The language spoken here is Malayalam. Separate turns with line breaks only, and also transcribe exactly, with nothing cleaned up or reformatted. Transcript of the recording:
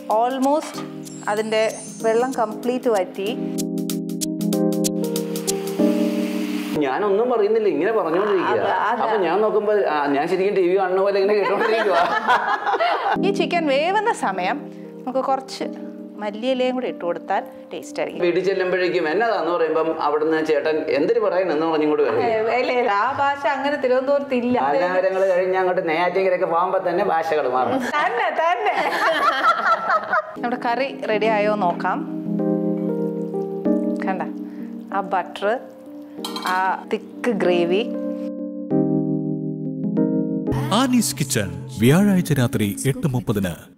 ഓൾമോസ്റ്റ് അതിൻ്റെ വെള്ളം കംപ്ലീറ്റ് വറ്റി.
ഞാനൊന്നും പറയുന്നില്ല, ഇങ്ങനെ പറഞ്ഞുകൊണ്ടിരിക്കുക. അപ്പൊ ഞാൻ നോക്കുമ്പോ ഞാൻ ശരിക്കും ടി വി കാണുന്ന പോലെ ഇങ്ങനെ കേട്ടോണ്ടിരിക്കുക.
ഈ ചിക്കൻ വേവുന്ന സമയം നമുക്ക് കുറച്ച് മല്ലിയിലയും കൂടെ ഇട്ട് കൊടുത്താൽ ടേസ്റ്റ് ആയിരിക്കും.
വീട്ടിൽ ചെല്ലുമ്പോഴേക്കും എന്നതാന്ന് പറയുമ്പം അവിടുന്ന് ചേട്ടൻ എന്തിനു പറയുന്നെന്ന് പറഞ്ഞിങ്ങോട്ട് വരും.
ആ ഭാഷ അങ്ങനെ തിരുവനന്തപുരത്തില്ല.
കാലാവരങ്ങൾ കഴിഞ്ഞ് അങ്ങോട്ട് നെയ്യാറ്റിൻകരയൊക്കെ പോകുമ്പോ തന്നെ ഭാഷകൾ മാറും.
തന്നെ തന്നെ. നമ്മുടെ കറി റെഡി ആയോ നോക്കാം. കണ്ട ആ ബട്ടർ, ആ തിക്ക് ഗ്രേവി.
ആനീസ് കിച്ചൺ വ്യാഴാഴ്ച രാത്രി എട്ട് മുപ്പതിന്.